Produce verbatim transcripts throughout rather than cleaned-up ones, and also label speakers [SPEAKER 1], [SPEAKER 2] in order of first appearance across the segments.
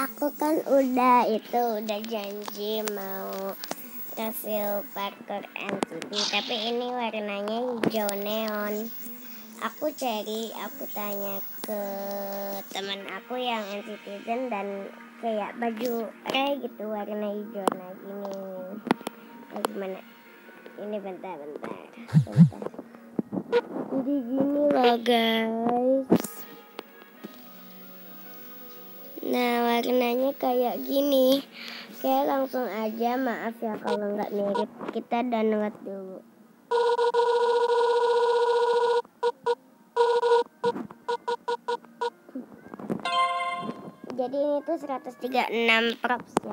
[SPEAKER 1] Aku kan udah itu udah janji mau review parkour N C T, tapi ini warnanya hijau neon. Aku cari, aku tanya ke teman aku yang N C T dan kayak baju kayak gitu warna hijau. Nah gini, nah, gimana? Ini bentar-bentar, bentar. Jadi gini loh guys. Nah warnanya kayak gini. Kayak langsung aja, maaf ya kalau nggak mirip. Kita download dulu. Jadi ini tuh seratus tiga puluh enam props ya.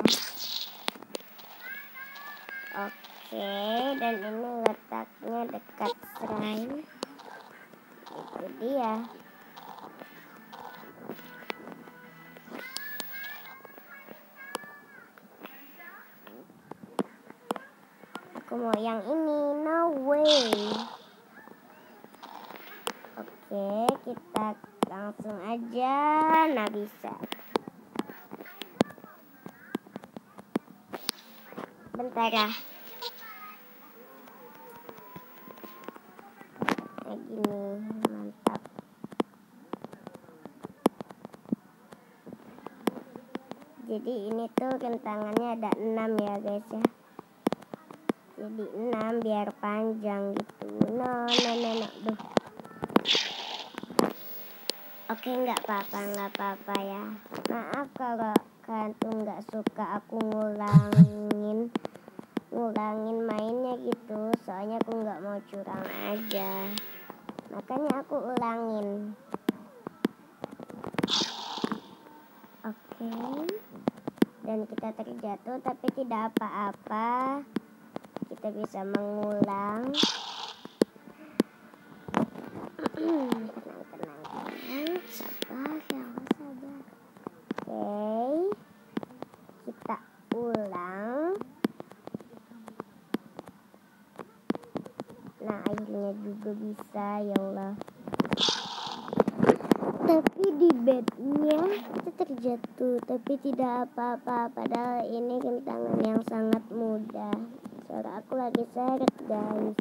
[SPEAKER 1] Oke, dan ini letaknya dekat shrine. Itu dia. Aku mau yang ini, no way. Oke, kita langsung aja. Nah bisa. Bentar ya. Kayak gini, mantap. Jadi ini tuh rentangannya ada enam ya guys ya. Jadi enam biar panjang gitu. No, no, no, no. Duh. Oke, nggak apa-apa, nggak apa-apa ya. Maaf kalau kalian tuh nggak suka aku ngulangin ngulangin mainnya gitu. Soalnya aku nggak mau curang aja. Makanya aku ulangin. Oke. Dan kita terjatuh tapi tidak apa-apa. Kita bisa mengulang. Tenang, tenang, tenang. Sabar, ya sabar. Oke. Kita ulang. Nah, akhirnya juga bisa, ya Allah. Tapi di bednya kita terjatuh, tapi tidak apa-apa. Padahal ini rintangan yang sangat mudah. Suara aku lagi seret, guys.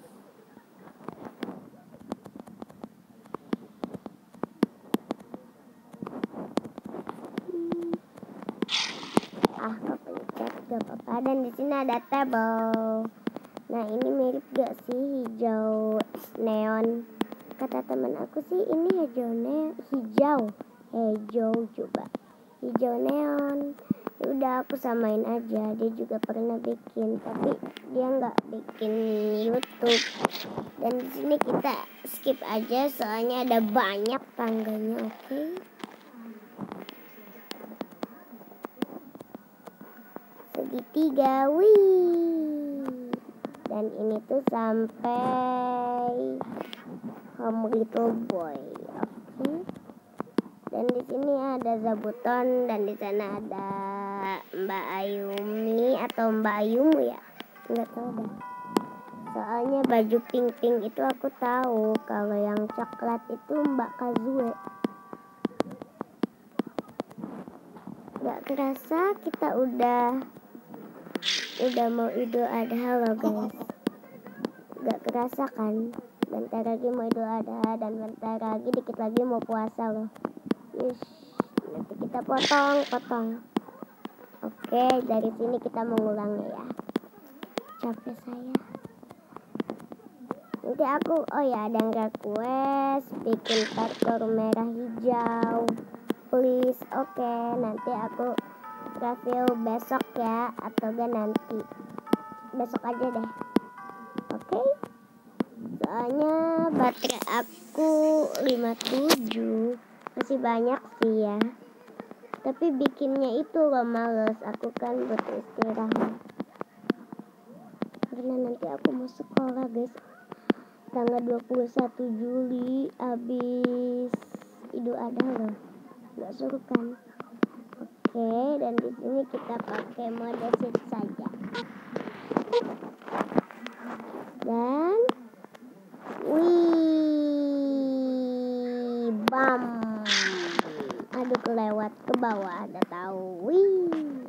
[SPEAKER 1] Hmm. Ah, kepencet, gak apa-apa. Dan di sini ada table. Nah, ini mirip gak sih hijau neon? Kata teman aku sih ini hijau neon, hijau, hijau coba, hijau neon. Ya udah aku samain aja. Dia juga pernah bikin, tapi dia nggak bikin YouTube. Dan di sini kita skip aja soalnya ada banyak tangganya. Oke. Okay? Segitiga, wih. Dan ini tuh sampai Home Little Boy. Oke. Okay. Dan di sini ada Zabuton dan di sana ada Mbak Ayumi atau Mbak Ayumu ya. Enggak tahu dah. Soalnya baju pink-pink itu aku tahu. Kalau yang coklat itu Mbak Kazue. Gak kerasa kita udah udah mau Idul Adha loh guys. Gak kerasa kan? Bentar lagi mau Idul Adha dan bentar lagi dikit lagi mau puasa loh. Yush, nanti kita potong-potong. Oke, dari sini kita mengulangnya ya. Capek saya. Nanti aku, oh ya ada yang request bikin parkour merah hijau. Please, oke. Nanti aku review besok ya, atau gak nanti. Besok aja deh. Oke. Soalnya baterai aku lima puluh tujuh. Masih banyak sih ya. Tapi bikinnya itu loh males. Aku kan butuh istirahat. Karena nanti aku mau sekolah guys. Tanggal dua puluh satu Juli habis Idul Adha loh. Gak suruh kan. Oke, dan di sini kita pakai mode sit saja. Dan wih, bam. Aduh kelewat. lewat ke bawah, udah tahu. Wih.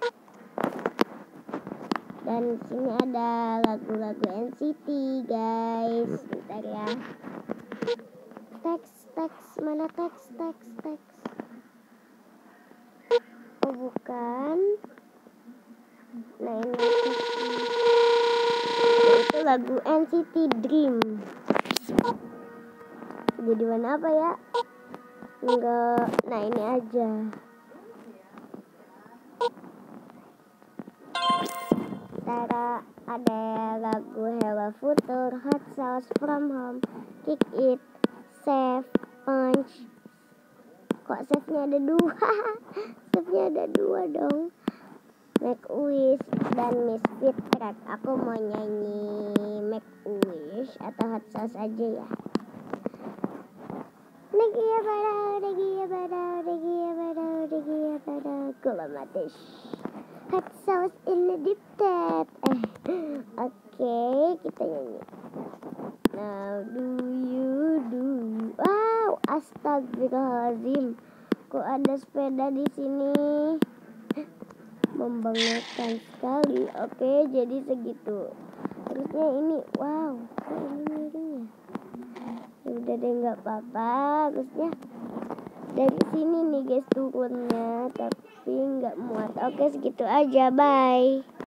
[SPEAKER 1] Dan sini ada lagu-lagu N C T guys. Bentar ya. Teks, teks, mana teks, teks, teks. Oh bukan. Nah ini itu lagu N C T Dream. Jadi mana apa ya? Enggak. Nah ini aja. Tara ada lagu Hello Future, Hot Sauce, From Home, Kick It, Save, Punch. Kok save-nya ada dua? Save-nya ada dua dong. Make Wish dan Misfit Track. Aku mau nyanyi Make Wish atau Hot Sauce aja ya. Negia pada, negia pada, negia pada, negia pada, kulamatish. Hot Sauce in the deep tap. Eh, oke, okay, kita nyanyi. Now do you do you? Wow, astagfirullahaladzim. Kok ada sepeda di sini? Membanggakan sekali. Oke, okay, jadi segitu. Terusnya ini, wow, kok ini miringnya? Ya udah deh, nggak apa-apa. Terusnya dari sini nih guys turunnya, tapi nggak muat. Oke, segitu aja. Bye.